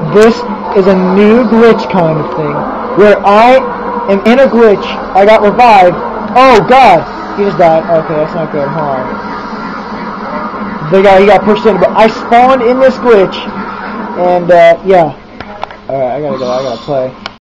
this is a new glitch kind of thing, where I am in a glitch, I got revived, oh god, he just died, okay, that's not good, hold on. He got pushed in, but I spawned in this glitch, and, yeah. Alright, I gotta go, I gotta play.